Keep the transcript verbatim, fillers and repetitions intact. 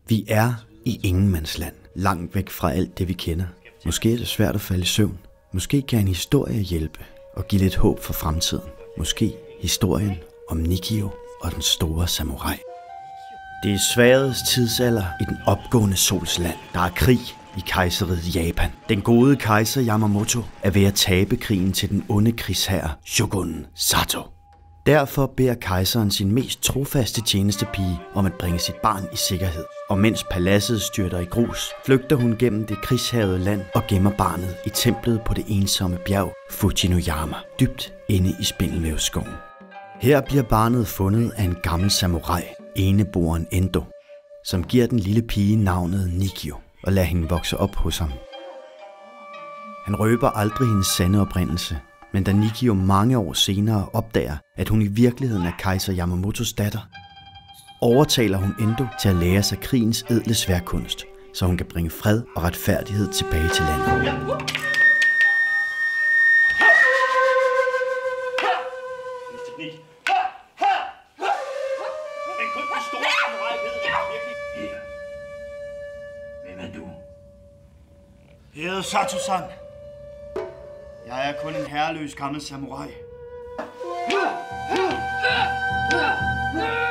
Vi er i ingenmandsland, langt væk fra alt det, vi kender. Måske er det svært at falde i søvn. Måske kan en historie hjælpe og give lidt håb for fremtiden. Måske historien om Nikio og den store samurai. Det er sværdets tidsalder i den opgående sols land. Der er krig i kejseriet Japan. Den gode kejser Yamamoto er ved at tabe krigen til den onde krigsherre Shogun Sato. Derfor beder kejseren sin mest trofaste tjenestepige om at bringe sit barn i sikkerhed. Og mens paladset styrter i grus, flygter hun gennem det krigshærgede land og gemmer barnet i templet på det ensomme bjerg Fujinoyama, dybt inde i Spindelvævsskoven. Her bliver barnet fundet af en gammel samurai, eneboeren Endo, som giver den lille pige navnet Nikio og lader hende vokse op hos ham. Han røber aldrig hendes sande oprindelse, men da Nikio mange år senere opdager, at hun i virkeligheden er kejser Yamamotos datter, overtaler hun Endo til at lære sig krigens ædle sværkunst, så hun kan bringe fred og retfærdighed tilbage til landet. Hvem er du? Jeg hedder Sato-san. Jeg er kun en herreløs gammel samurai.